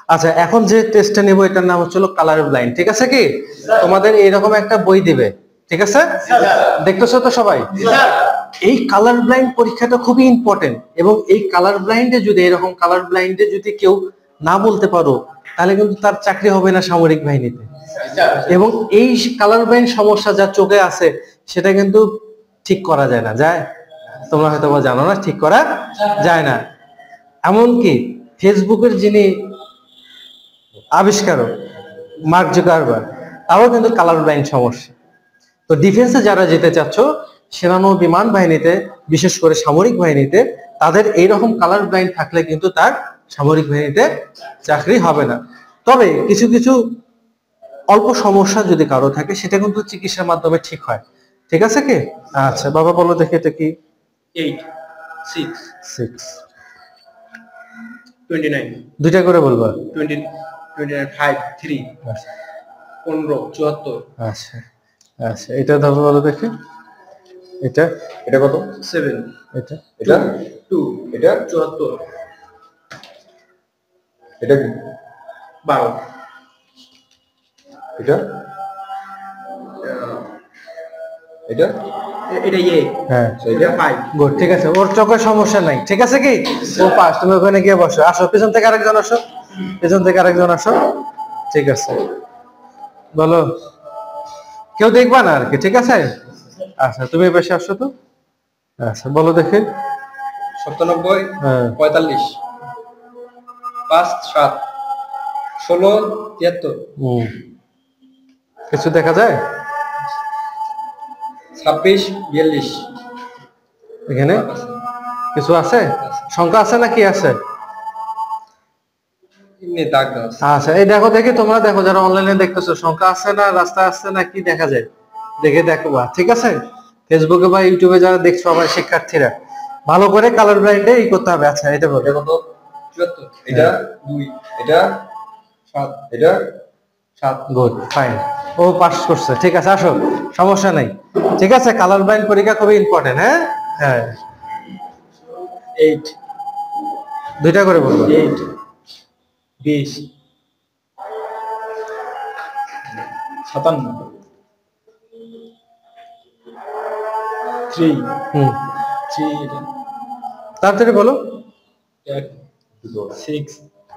আচ্ছা, এখন যে টেস্টটা নেব এটার নাম হচ্ছে কালার ব্লাইন্ড, ঠিক আছে কি? তোমাদের এইরকম একটা বই দিবে, ঠিক আছে? দেখতেছো তো সবাই? এই কালার ব্লাইন্ড পরীক্ষাটা খুবই ইম্পর্টেন্ট, এবং এই কালার ব্লাইন্ডে যদি এরকম কালার ব্লাইন্ডে যদি কেউ না বলতে পারো, তাহলে কিন্তু তার চাকরি হবে না সামরিক বাহিনীতে। এবং এই কালার ব্লাইন্ড সমস্যা যা চোখে আছে সেটা কিন্তু ঠিক করা যায় না, যায়? তোমরা হয়তো বা জানো না, ঠিক করা যায় না। এমনকি ফেসবুকের যিনি আবিষ্কারক মার্ক জুকারবার্গ, তারও কিন্তু কালার ব্লাইন্ড সমস্যা। তো ডিফেন্সে যারা যেতে চাচ্ছ, সেনানৌ বিমান বাহিনীতে, বিশেষ করে সামরিক বাহিনীতে, তাদের এইরকম কালার ব্লাইন্ড থাকলে কিন্তু তার সামরিক বাহিনীতে চাকরি হবে না। তবে কিছু কিছু অল্প সমস্যা যদি কারো থাকে, সেটা কিন্তু চিকিৎসার মাধ্যমে ঠিক হয়, ঠিক আছে কি? আচ্ছা বাবা বলো দেখি এটা কি? 8 6 6 29 দুইটা করে বলবা। 20 29 5 3 15 74 আচ্ছা আচ্ছা, এটা ধরো বলো দেখি। এটা এটা কত? 7 এটা এটা 2 এটা 74 এটা কি? 12 এটা এটা এটা হ্যাঁ, এটা 5 গুড, ঠিক আছে। ওর চোখের সমস্যা নাই, ঠিক আছে কি? ও পাস। তুমি ওখানে গিয়ে বসো। আসো, পেছন থেকে আরেকজন আসো, পেছন থেকে আরেকজন আসো। ঠিক আছে, বলো। কেউ দেখবা না আর কি, ঠিক আছে? আচ্ছা, তুমি বেশি আসো তো। আচ্ছা বলো দেখি। 97 হ্যাঁ 45 5 7 16 73 কিছু দেখা যায় 26 42 এখানে? কিছু আছে? সংখ্যা আছে না কি আছে? এমনি দাগ দাও আছে। আচ্ছা, এই দেখো দেখি, তোমরা দেখো যারা অনলাইনে দেখতেছো, সংখ্যা আছে না, রাস্তা আছে না, কি দেখা যায় দেখে দেখবা, ঠিক আছে? ফেসবুকে বা ইউটিউবে যারা দেখছো আমার শিক্ষার্থীরা, ভালো করে কালার ব্লাইন্ডে ই করতে হবে। আচ্ছা এটা বলো। এটা কত? 74 এটা 2 এটা 7 এটা 7 গুড, ফাইন। ও পাস করছে, ঠিক আছে। আসো, সমস্যা নাই, ঠিক আছে। কালার ব্লাইন্ড পরীক্ষা খুবই ইম্পর্টেন্ট। হ্যাঁ হ্যাঁ, 8 দুইটা করে বলবো। 8 20 57 3 হুম 3 এটা তাড়াতাড়ি বলো। 6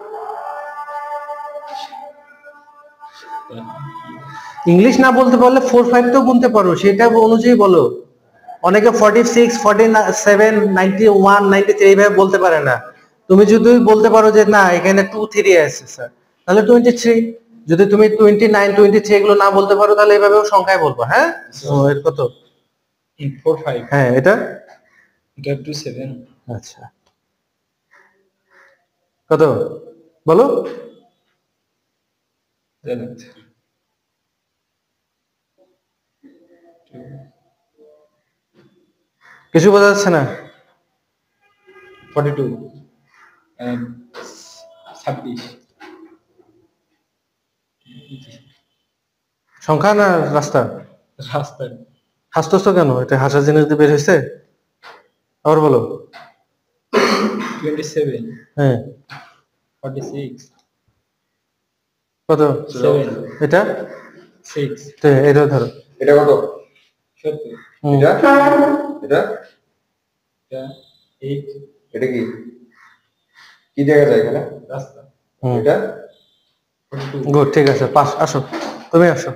ইংলিশ না বলতে পারলে 4 5 তো গুনতে পারো, সেটা অনুযায়ী বলো। অনেকে 46 47 91 93 এইভাবে বলতে পারে না। তুমি যদি বলতে পারো যে না এখানে 2 3 আছে স্যার, তাহলে 23। যদি তুমি 29 23 এগুলো না বলতে পারো, তাহলে এইভাবেও সংখ্যায় বলবো। হ্যাঁ, ও এর কত? 4 5 হ্যাঁ এটা এটা 27 আচ্ছা, কত বলো? কিছু বোঝা যাচ্ছে না। 42 26 সংখ্যা না রাস্তা? রাস্তায় হাসতেছ কেন? এটা হাসার জিনিস দিয়ে বের হয়েছে? আবার বলো। 27 হ্যাঁ 46 কত? 7 এটা 6 তো এটা ধরো। এটা কত? 70 এটা এটা 8 এটা কি কি দেখা যায় এখানে? রাস্তা এটা 42 গুড, ঠিক আছে, পাস। আসো, তুমি আসো।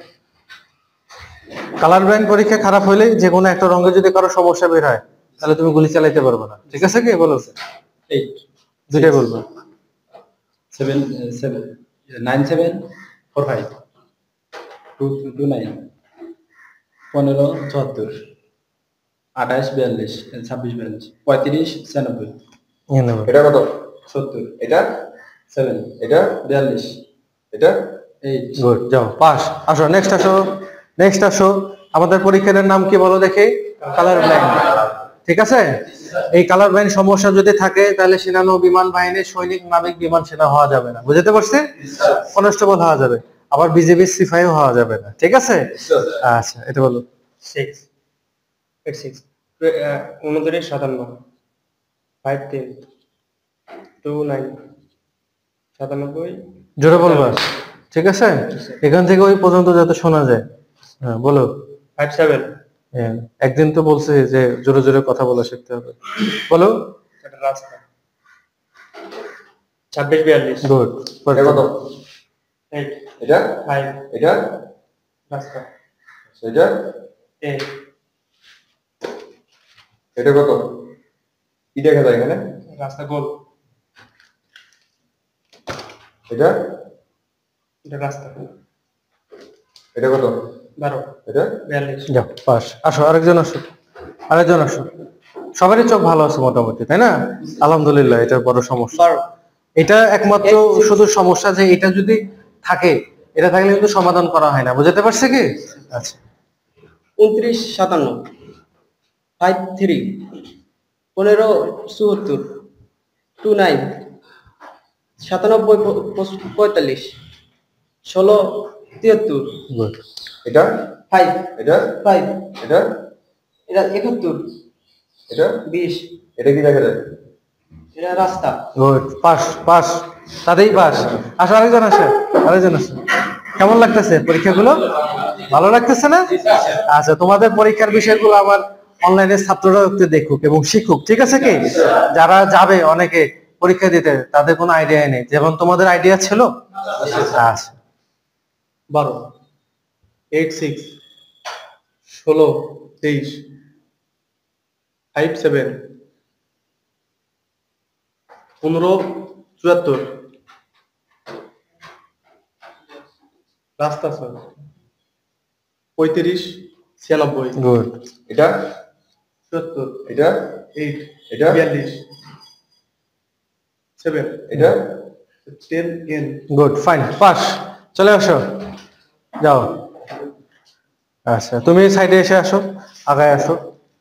কালার ব্লাইন্ড পরীক্ষা খারাপ হলে যে কোনো একটা রঙে যদি কারো সমস্যা বের হয়, তাহলে তুমি গুলি চালাইতে পারবে না, ঠিক আছে কি? বলো। 8 দুইটাই বলবো। 7 7 9 7 4 5 2 2 9 15 74 28 42 26 42 35 96 এটা কত? 70 এটা 7 এটা 42 এটা 8 গুড, যাও, পাস। আসো, নেক্সট আসো, নেক্সট আসো। আমাদের পরীক্ষার নাম কি বলো দেখি? কালার ব্লাইন্ড, ঠিক আছে? এই কালার ব্লাইন্ড সমস্যা যদি থাকে, তাহলে সেনানৌ বিমান বাহিনীর সৈনিক, নাবিক, বিমান সেনা হওয়া যাবে না, বুঝতে পারছি? কনস্টেবল হওয়া যাবে, আবার বিজেপির সিপাহীও হওয়া যাবে না, ঠিক আছে? আচ্ছা এটা বলো। 6 8 6 29 57 5 10 2 9 97 জোরে বলবা, ঠিক আছে? এখান থেকে ওই পর্যন্ত যাতে শোনা যায়। হ্যাঁ বলো। 57 হ্যাঁ, একদিন তো বলছে যে জোরে জোরে কথা বলা শিখতে হবে। বলো। এটা রাস্তা 26 42 গুড। এটা কত 8 এটা 5 এটা রাস্তা এটা 8 এটা কত কি দেখা যায় এখানে রাস্তা গোল এটা এটা রাস্তা এটা কত 12 এটা 42 যাও পাস। আসো আরেকজন আসো, আরেকজন আসো। সবারই চোখ ভালো আছে মোটামুটি, তাই না? আলহামদুলিল্লাহ। এটা বড় সমস্যা। এটা একমাত্র শুধু সমস্যা যে এটা যদি থাকে, এটা থাকলে কিন্তু সমাধান করা হয় না। বুঝতে পারছে কি? আচ্ছা 29 57 53 15 74 29 97 45 16 73 গুড। এটা 5 এটা 5 এটা এটা 71 এটা 20 এটা কি দেখা যায় এটা রাস্তা গুড। পাস পাস, তাতেই পাস। আসো আরেকজন আসে, আরেকজন আসে। কেমন লাগতেছে পরীক্ষাগুলো? ভালো লাগতেছে না? আচ্ছা, তোমাদের পরীক্ষার বিষয়গুলো আমার অনলাইনে ছাত্ররা একটু দেখুক এবং শিখুক, ঠিক আছে কি? যারা যাবে অনেকে পরীক্ষা দিতে, তাদের কোনো আইডিয়া নেই, যেমন তোমাদের আইডিয়া ছিল। আচ্ছা 12 86 16 23 57 15 74 রাস্তা স্যার 35 96 গুড। এটা 70 এটা 8 এটা 42 7 এটা 10 10 গুড, ফাইন, পাস। চলে আসো, যাও। আচ্ছা, তুমি সাইডে এসে আসো, আগায় আসো।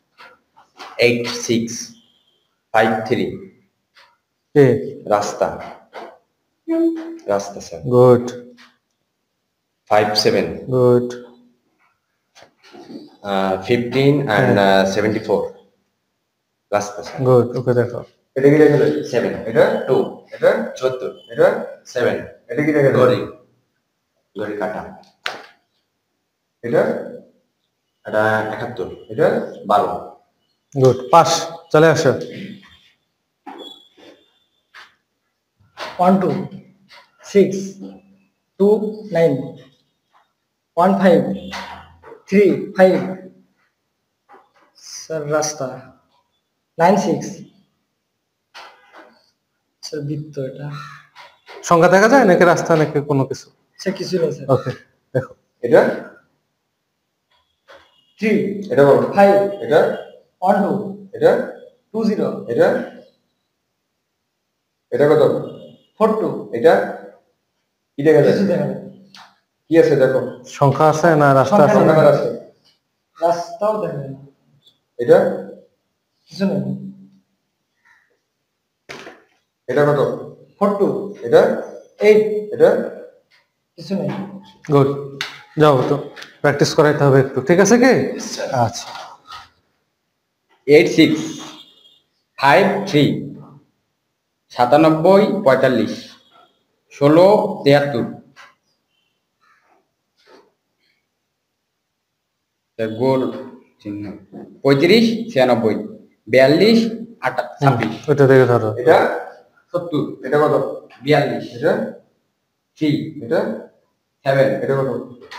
8653 এ রাস্তা রাস্তা স্যার গুড 57 গুড 15 and 74 রাস্তা স্যার গুড। ওকে দেখো। এটা কি দেখা যায় 7 এটা 2 এটা 74 এটা 7 এটা কি দেখা যায় গড়ি গড়ি কাটা এটা এটা 71 এটা 12 গুড, পাস। চলে আসো। 1 2 6 2 9 1 5 3 5 স্যার রাস্তা 9 6 স্যার বৃত্ত এটা সংখ্যা দেখা যায় নাকি রাস্তা নাকি কোনো কিছু? স্যার কিছু নেই স্যার ওকে দেখো। এটা 3 এটা বলো 5 এটা 1 2 এটা 2 0 এটা এটা কত 4 2 এটা কি দেখা যায় কিছু দেখা যায় কি আছে দেখো সংখ্যা আছে না রাস্তা আছে? সংখ্যা সংখ্যা আছে রাস্তাও দেখা যায় না এটা কিছু নেই এটা কত 4 2 এটা 8 এটা কিছু নেই গুড। যাও তো, প্র্যাকটিস করাইতে হবে একটু, ঠিক আছে কি? আচ্ছা 86 53 97 45 16 73 গোল চিহ্ন 35 96 42 26 ওইটা দেখে ধরো। এটা 70 এটা কত 42 এটা 3 এটা 7 এটা কত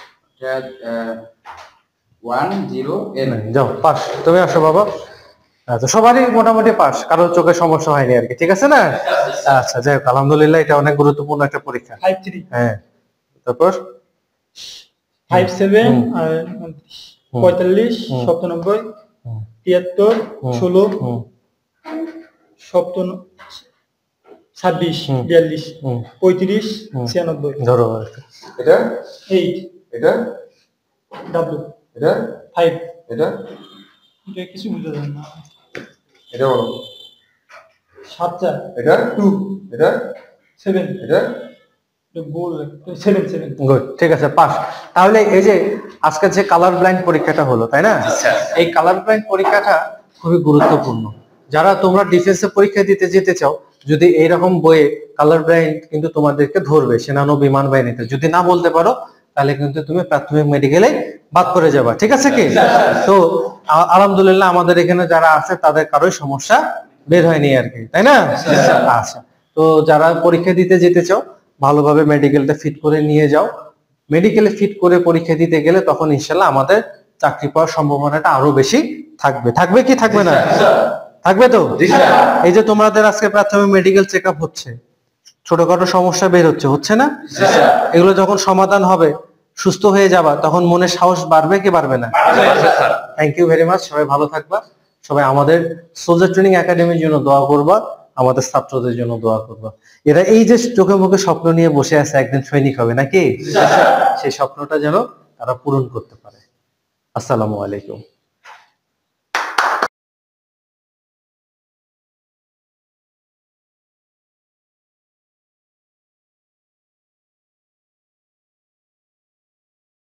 1 0 যাও পাস। তুমি আসো বাবা। আচ্ছা, সবারই মোটামুটি পাস, কারোর চোখে সমস্যা হয়নি আর কি, ঠিক আছে না? আচ্ছা, যাই হোক, আলহামদুলিল্লাহ। এটা অনেক গুরুত্বপূর্ণ একটা পরীক্ষা। 5 3 হ্যাঁ, তারপর 5 7 হুম। আর হুম। 45 হুম। 97 হুম। 73 হুম। 16 হুম। 57 26 হুম। 42 হুম। 35 হুম। 96 ধরো আর কি। এটা 8 এটা W এটা 5 এটা এটা কিছু বুঝা যায় না এটা বলো 7 4 এটা 2 এটা 7 এটা এটা গোল 7 7 গুড, ঠিক আছে, পাস। তাহলে এই যে আজকে যে কালার ব্লাইন্ড পরীক্ষাটা হলো, তাই না? এই কালার ব্লাইন্ড পরীক্ষাটা খুবই গুরুত্বপূর্ণ। যারা তোমরা ডিফেন্সে পরীক্ষা দিতে যেতে চাও, যদি এইরকম বইয়ে কালার ব্লাইন্ড কিন্তু তোমাদেরকে ধরবে সেনানো বিমান বাহিনীতে, যদি না বলতে পারো তাহলে কিন্তু তুমি প্রাথমিক মেডিকেলে বাদ পড়ে যাবা, ঠিক আছে কি? তো আলহামদুলিল্লাহ আমাদের এখানে যারা আছে তাদের কারোই সমস্যা বের হয়নি আর কি, তাই না? আচ্ছা, তো যারা পরীক্ষা দিতে যেতে চাও ভালোভাবে মেডিকেলটা ফিট করে নিয়ে যাও। মেডিকেলে ফিট করে পরীক্ষা দিতে গেলে তখন ইনশাল্লাহ আমাদের চাকরি পাওয়ার সম্ভাবনাটা আরো বেশি থাকবে। থাকবে কি থাকবে না? থাকবে তো? এই যে তোমাদের আজকে প্রাথমিক মেডিকেল চেক আপ হচ্ছে, ছোটখাটো সমস্যা বের হচ্ছে না? এগুলো যখন সমাধান হবে, সুস্থ হয়ে যাবা, তখন মনে সাহস বাড়বে কি বাড়বে না? থ্যাংক ইউ ভেরি মাচ, সবাই ভালো থাকবা। সবাই আমাদের সোলজার ট্রেনিং একাডেমির জন্য দোয়া করবা, আমাদের ছাত্রদের জন্য দোয়া করবা। এরা এই যে চোখে মুখে স্বপ্ন নিয়ে বসে আছে একদিন সৈনিক হবে নাকি, সেই স্বপ্নটা যেন তারা পূরণ করতে পারে। আসসালামু আলাইকুম।